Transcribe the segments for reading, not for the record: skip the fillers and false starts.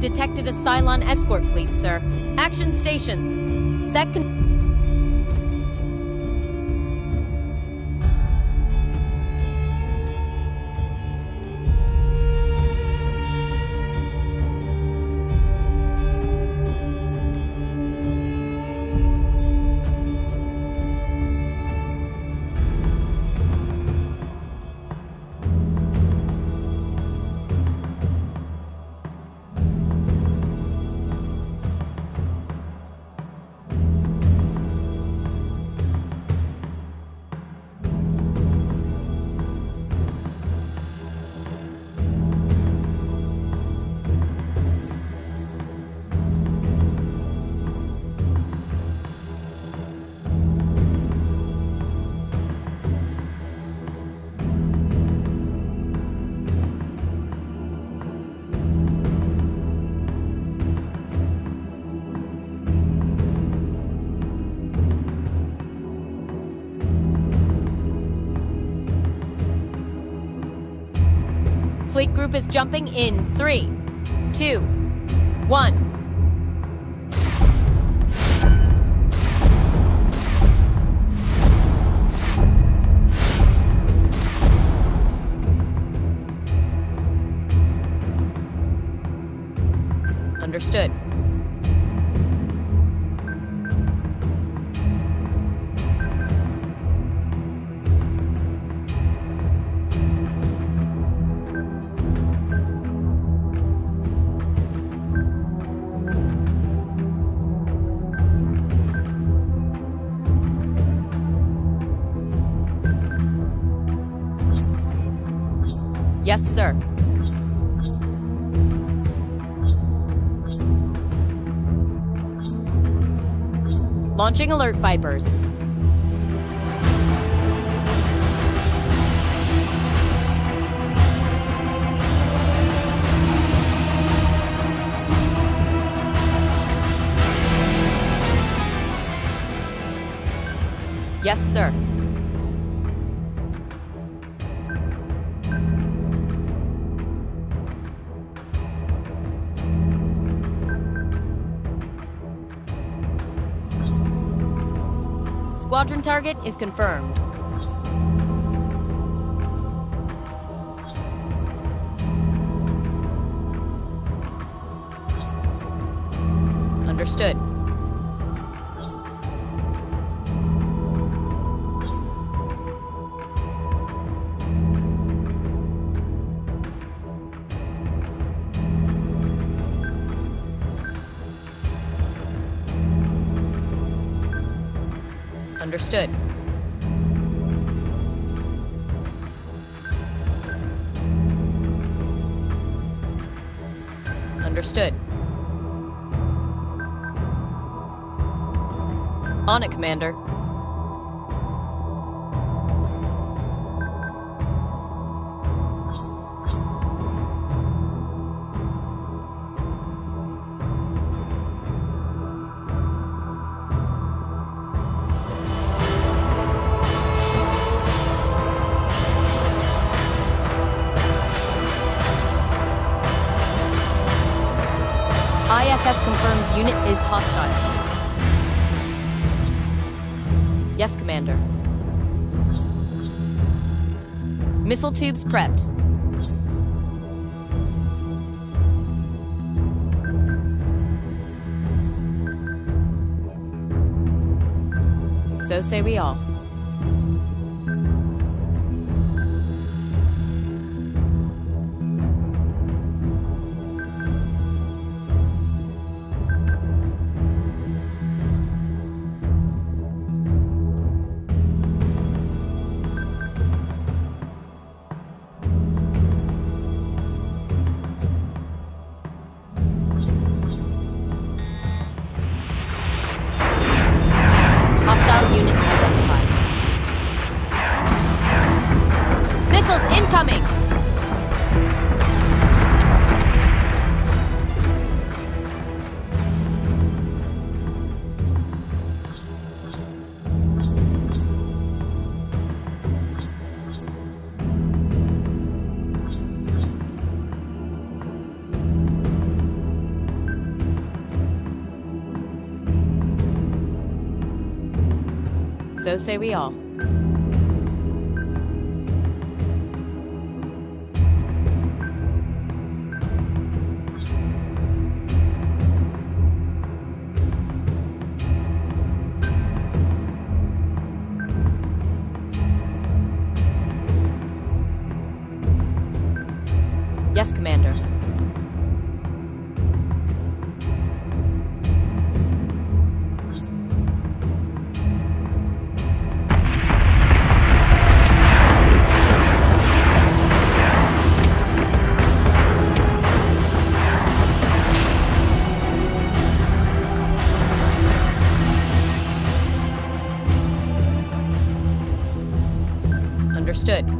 detected a Cylon escort fleet, sir. Action stations. Set con- Fleet group is jumping in 3, 2, 1. Understood. Yes, sir. Launching alert Vipers. Yes, sir. Squadron target is confirmed. Understood. Understood. Understood. On it, Commander. IFF confirms unit is hostile. Yes, Commander. Missile tubes prepped. So say we all. Hostile unit identified. So say we all. Yes, Commander. Understood.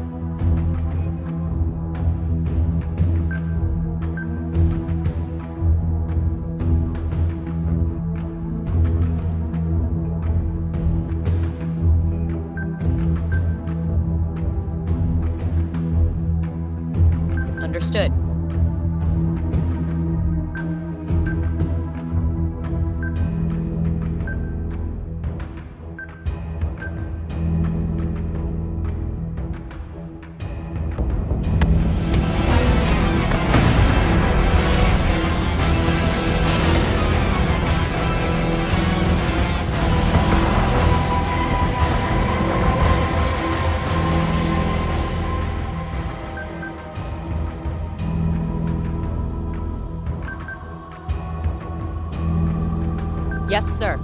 Understood. Yes, sir.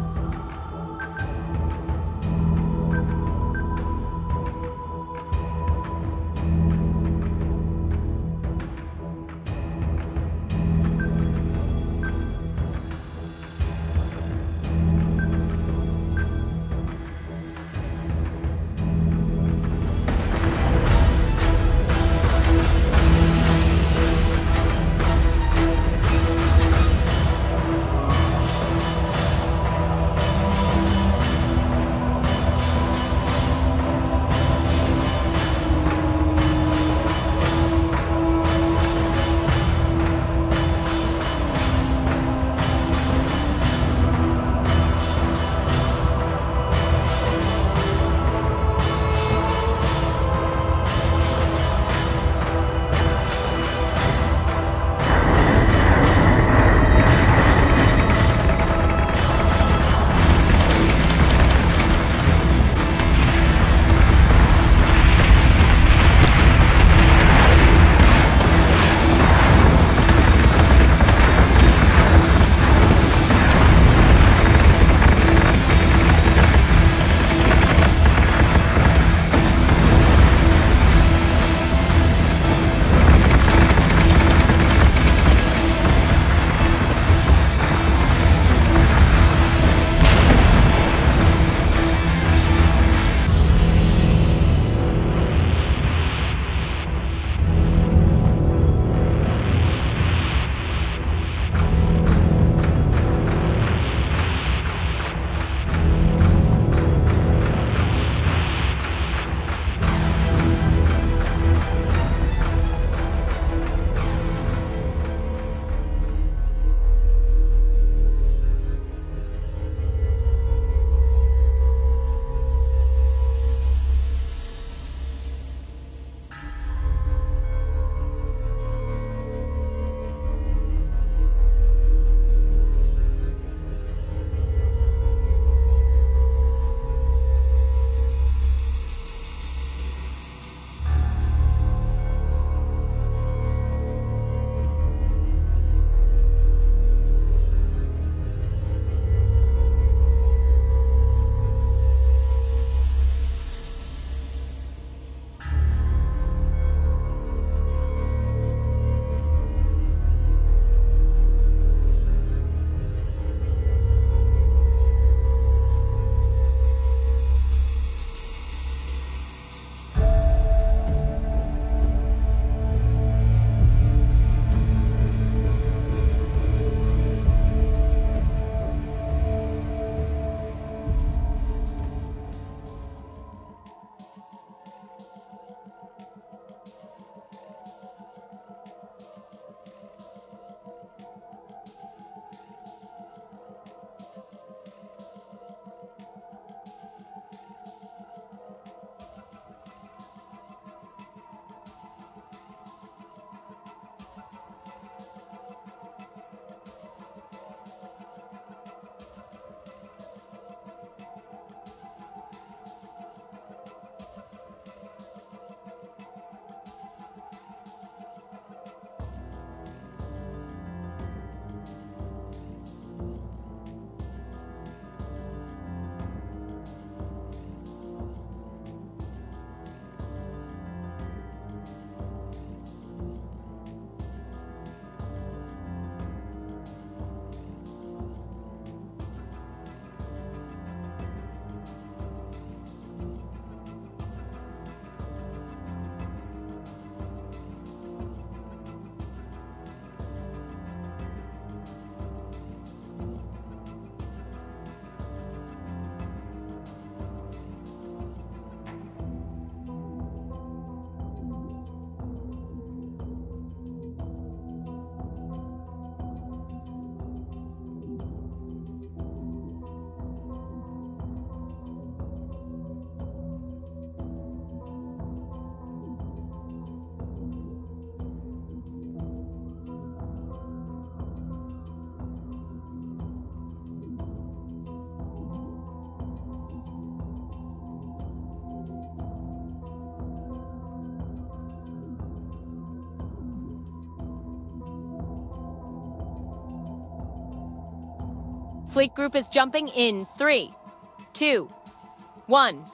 Fleet group is jumping in 3, 2, 1.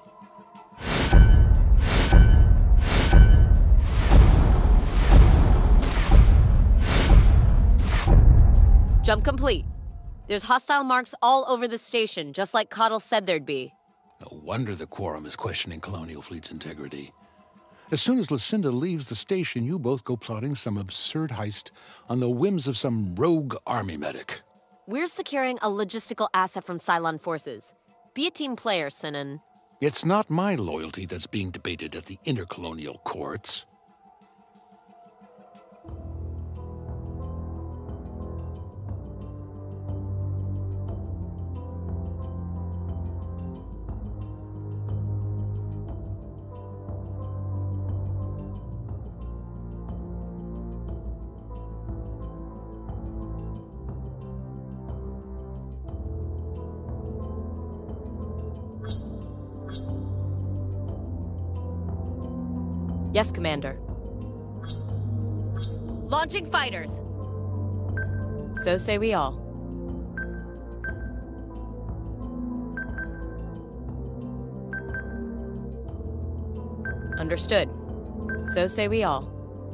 Jump complete. There's hostile marks all over the station, just like Cottle said there'd be. No wonder the Quorum is questioning Colonial Fleet's integrity. As soon as Lucinda leaves the station, you both go plotting some absurd heist on the whims of some rogue army medic. We're securing a logistical asset from Cylon forces. Be a team player, Sinan. It's not my loyalty that's being debated at the intercolonial courts. Yes, Commander. Launching fighters. So say we all. Understood. So say we all.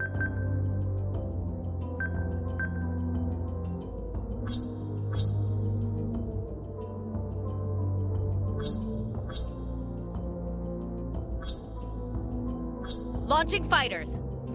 Launching fighters.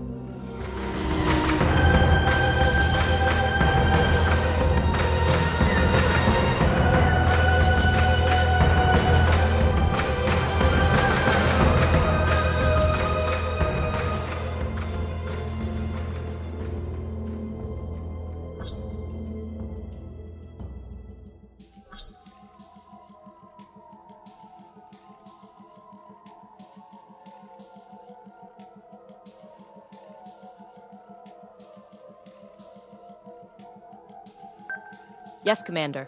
Yes, Commander.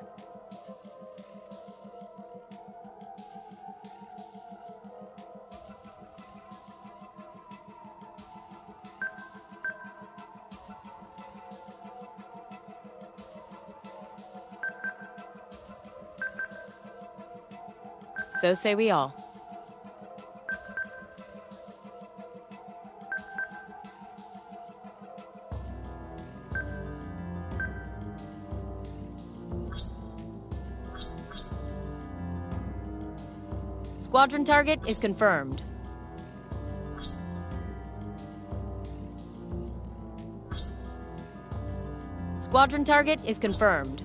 So say we all. Squadron target is confirmed. Squadron target is confirmed.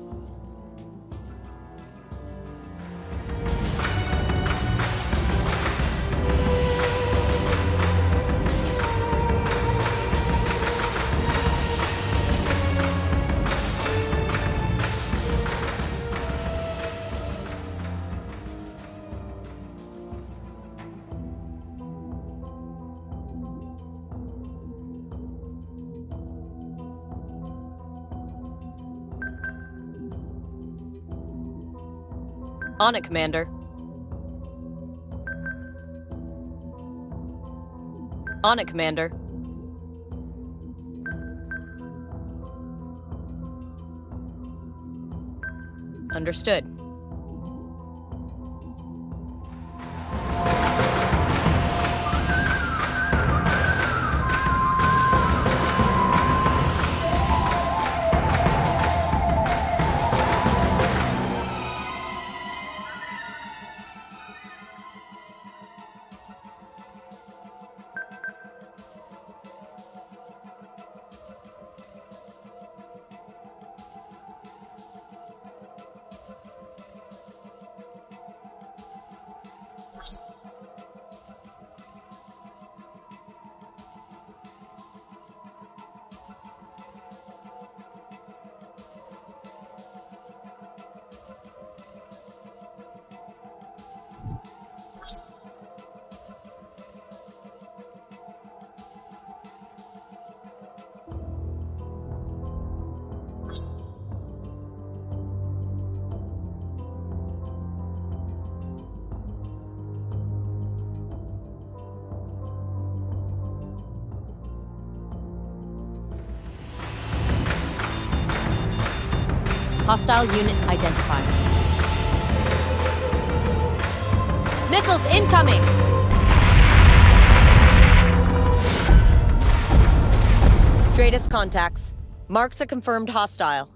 On it, Commander. On it, Commander. Understood. Hostile unit identified. Missiles incoming! Dratus contacts. Marks are confirmed hostile.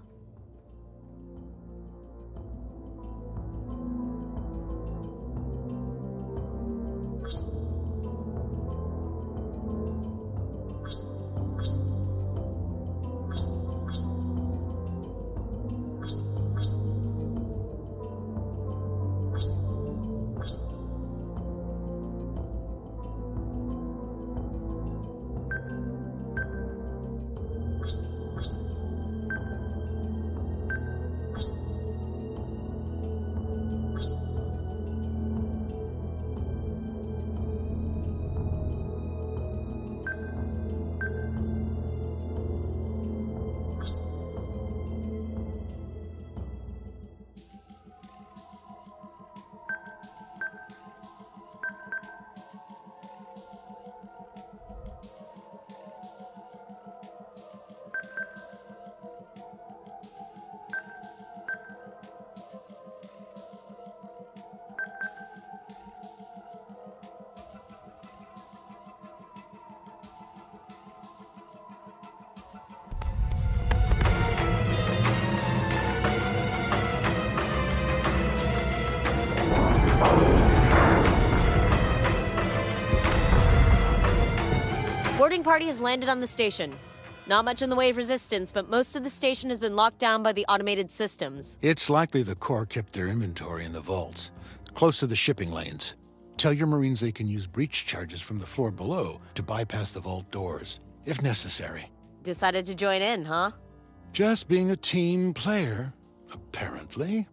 Boarding party has landed on the station. Not much in the way of resistance, but most of the station has been locked down by the automated systems. It's likely the Corps kept their inventory in the vaults, close to the shipping lanes. Tell your Marines they can use breach charges from the floor below to bypass the vault doors, if necessary. Decided to join in, huh? Just being a team player, apparently.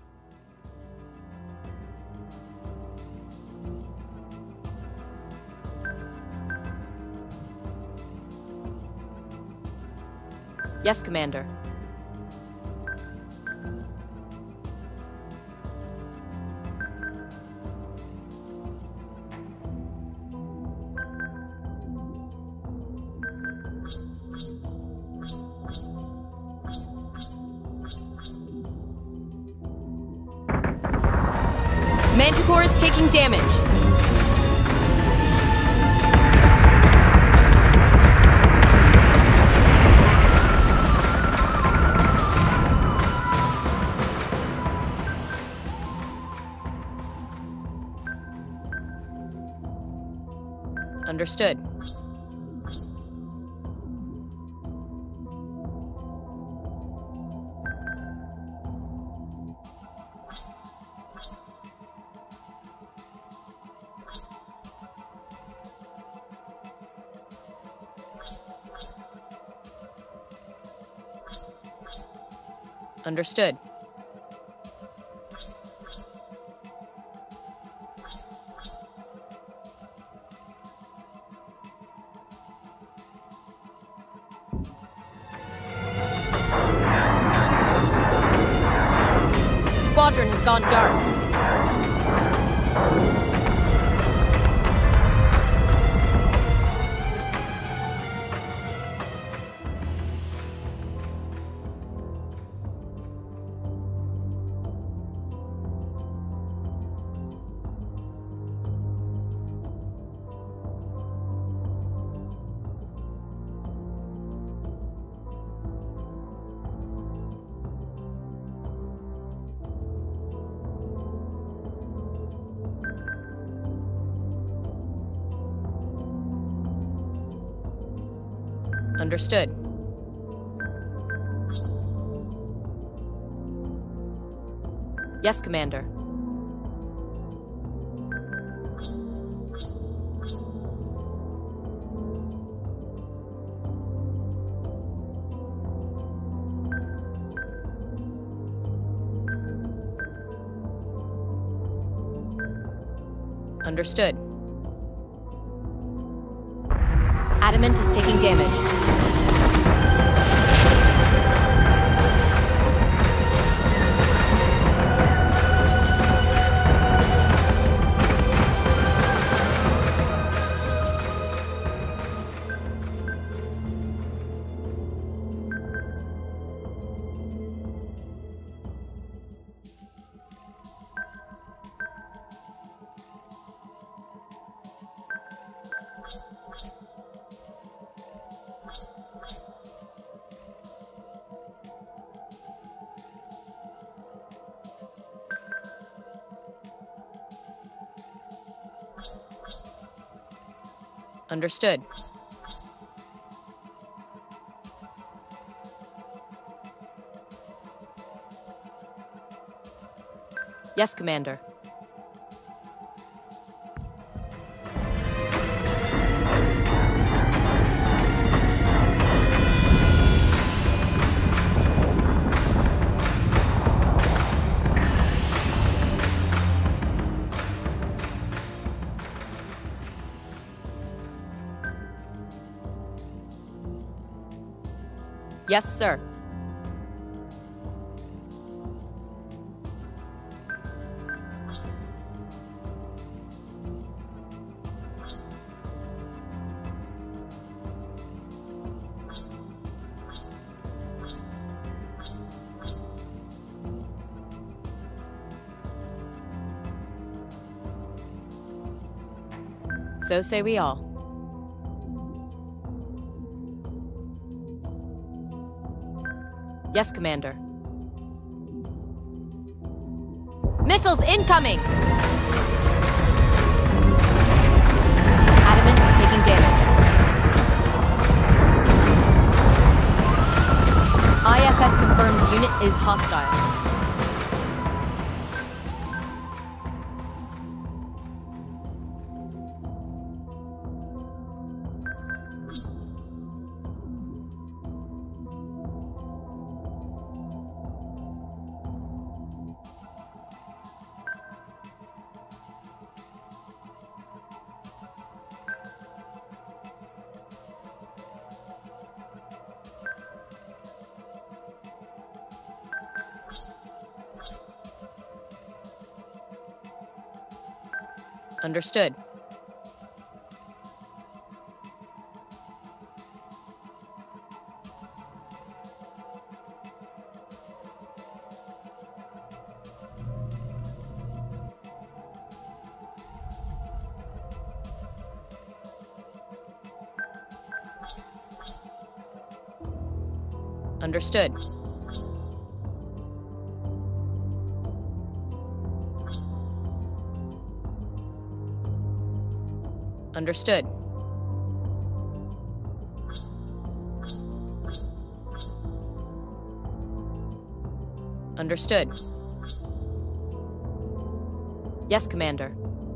Yes, Commander. Manticore is taking damage. Understood. Understood. Squadron has gone dark. Understood. Yes, Commander. Understood. Adamant is taking damage. Understood. Yes, Commander. Yes, sir. So say we all. Yes, Commander. Missiles incoming! Adamant is taking damage. IFF confirms unit is hostile. Understood. Understood. Understood. Understood. Yes, Commander.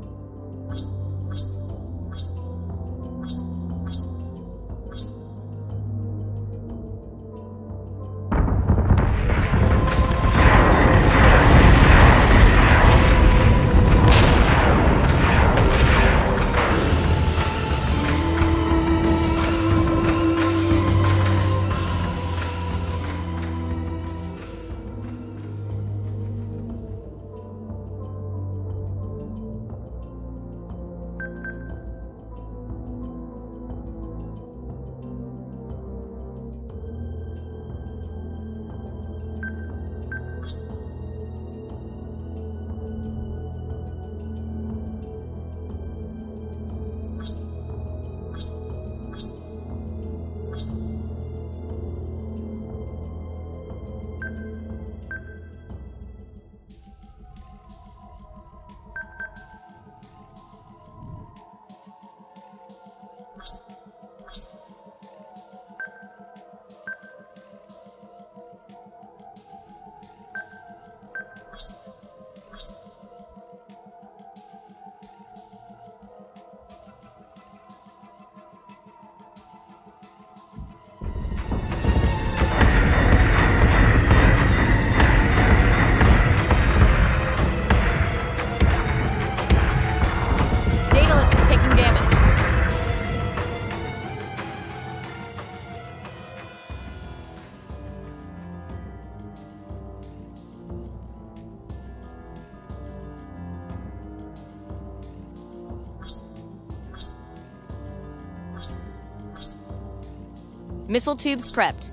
Missile tubes prepped.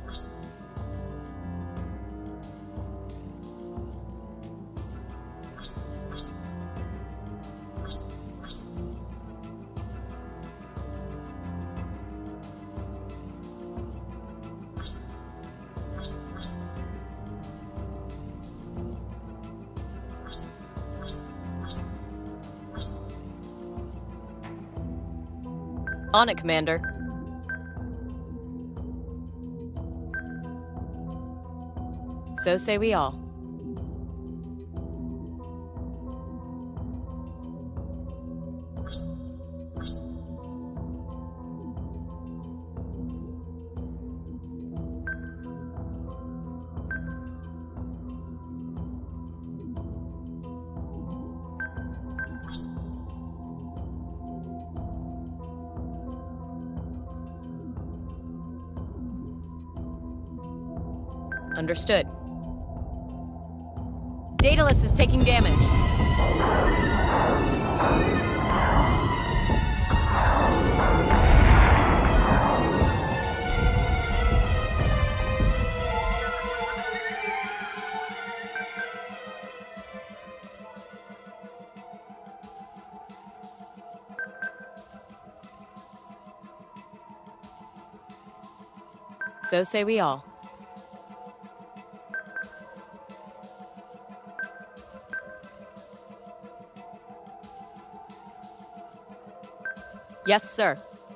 On it, Commander. So say we all. Understood. Daedalus is taking damage. So say we all. Yes, sir.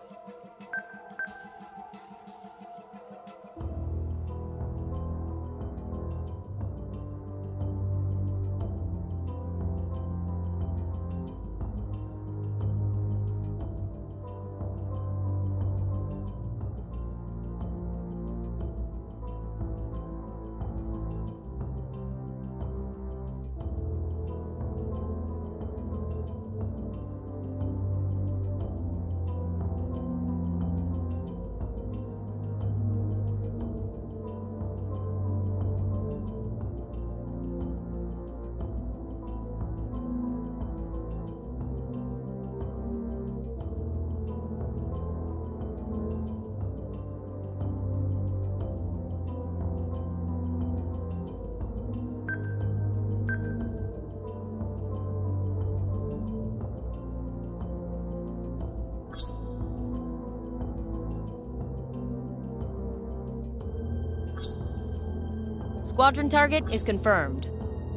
Squadron target is confirmed.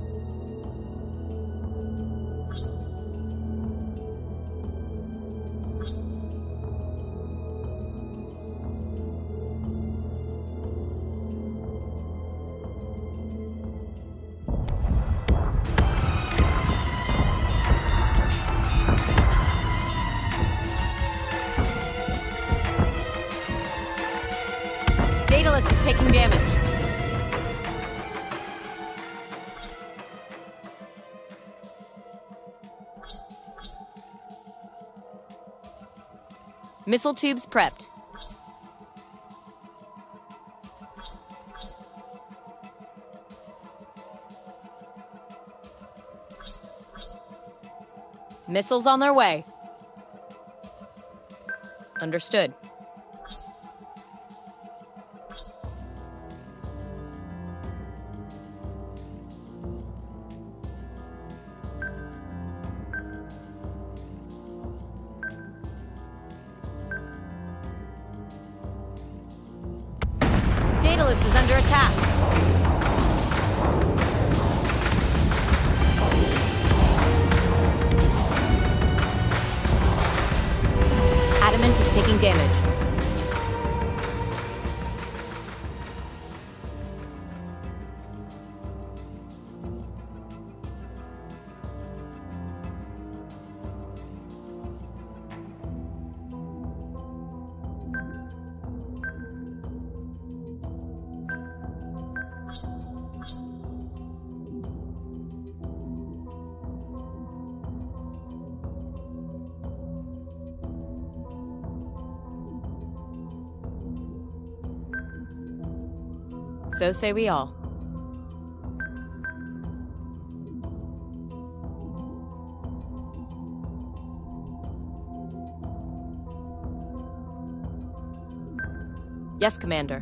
Daedalus is taking damage. Missile tubes prepped. Missiles on their way. Understood. Daedalus is under attack. Adamant is taking damage. So say we all. Yes, Commander.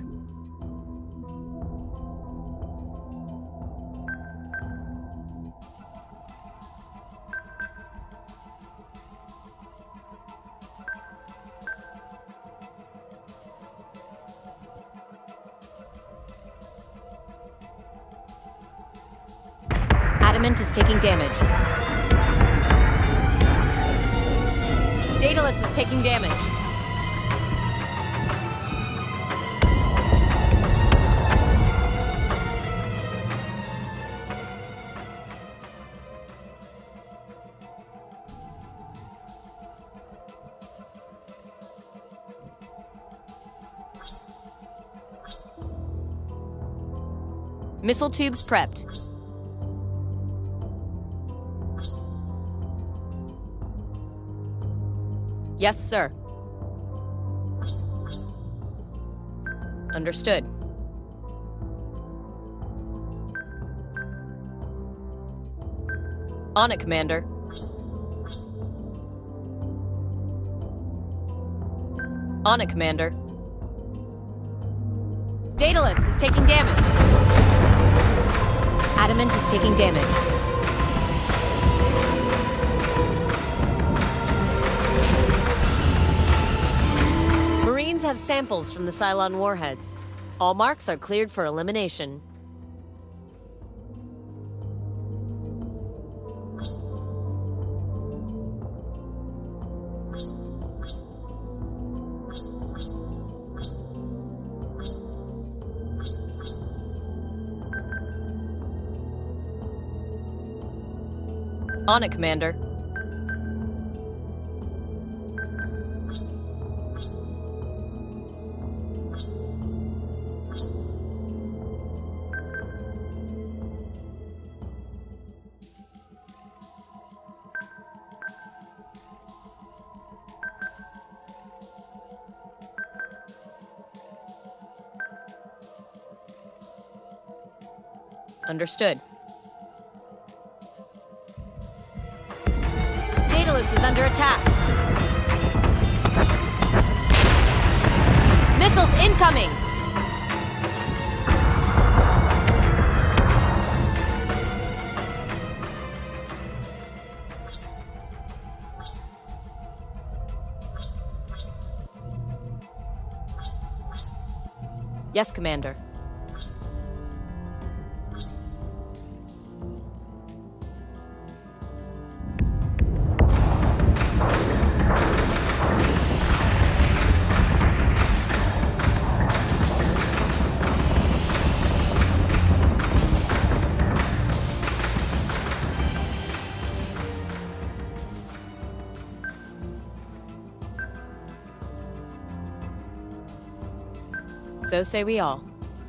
Adamant is taking damage. Daedalus is taking damage. Missile tubes prepped. Yes, sir. Understood. On it, Commander. On it, Commander. Daedalus is taking damage. Adamant is taking damage. Marines have samples from the Cylon warheads. All marks are cleared for elimination. On it, Commander. Understood. Daedalus is under attack. Missiles incoming! Yes, Commander. So say we all.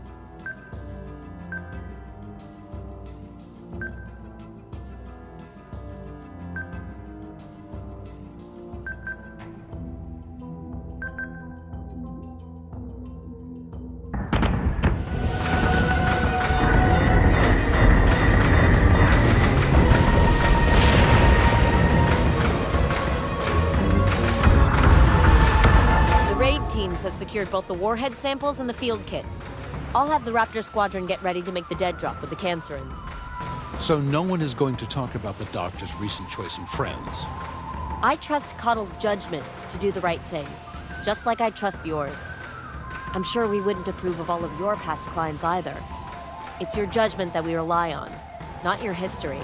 Have secured both the warhead samples and the field kits. I'll have the Raptor Squadron get ready to make the dead drop with the Cancerins. So no one is going to talk about the Doctor's recent choice in friends? I trust Cottle's judgment to do the right thing, just like I trust yours. I'm sure we wouldn't approve of all of your past clients either. It's your judgment that we rely on, not your history.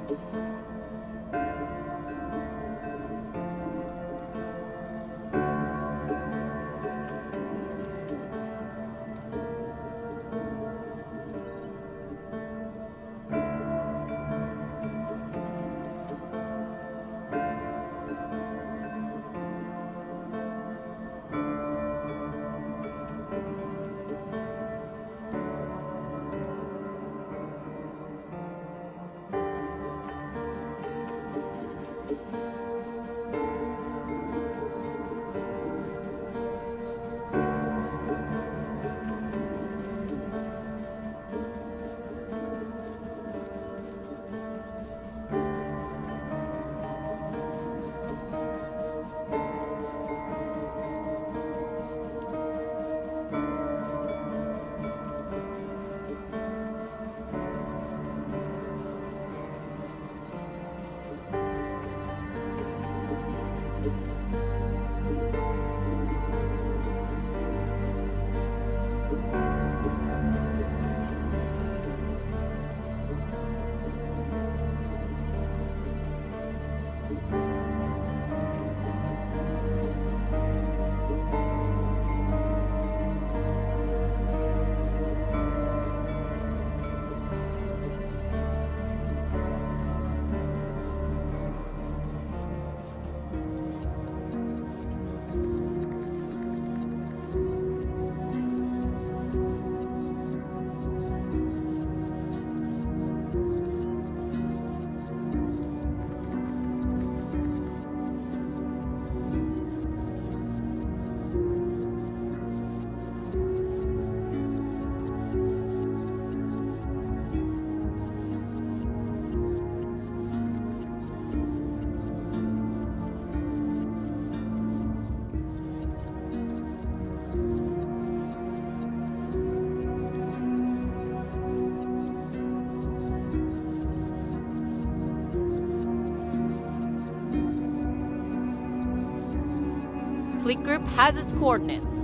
Fleet Group has its coordinates.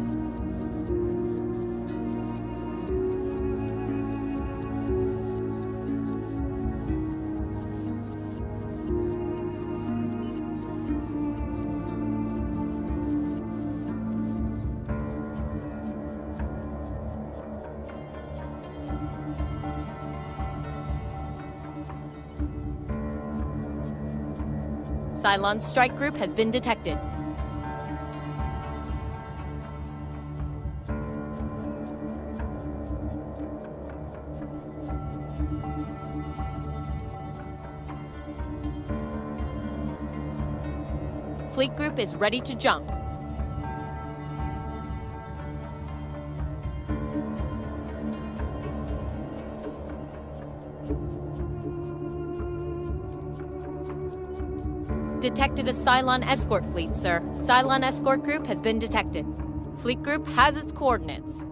Cylon's strike group has been detected. Fleet Group is ready to jump. Detected a Cylon escort fleet, sir. Cylon escort group has been detected. Fleet Group has its coordinates.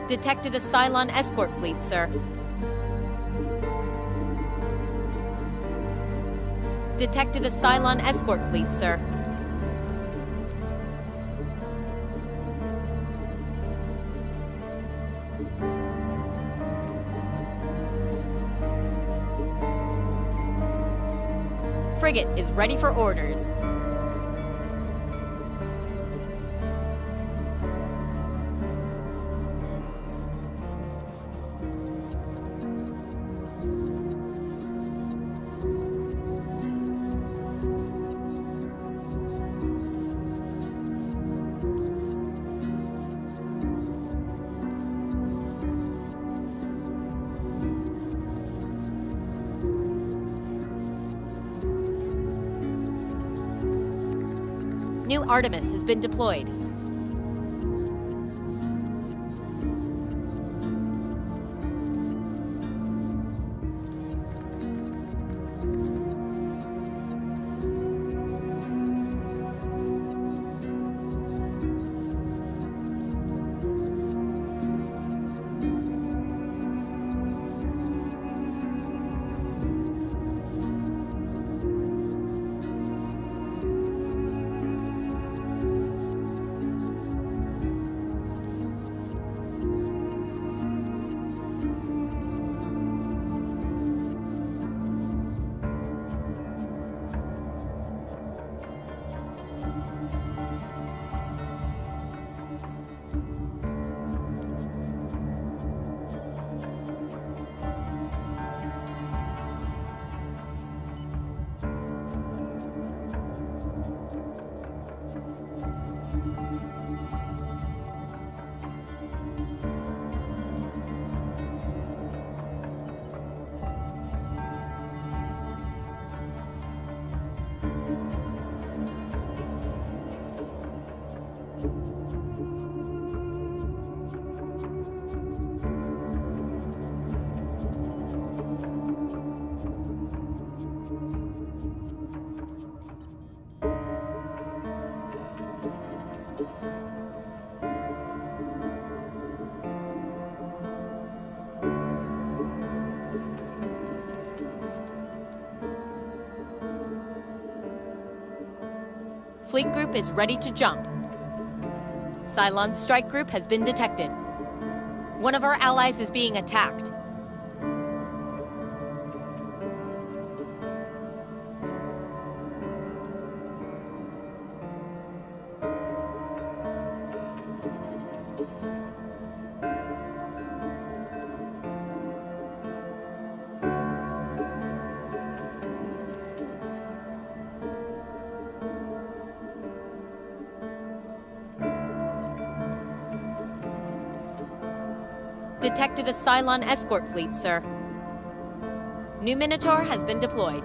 Detected a Cylon escort fleet, sir. Detected a Cylon escort fleet, sir. Frigate is ready for orders. New Artemis has been deployed. Fleet Group is ready to jump. Cylon Strike Group has been detected. One of our allies is being attacked. Detected a Cylon escort fleet, sir. New Minotaur has been deployed.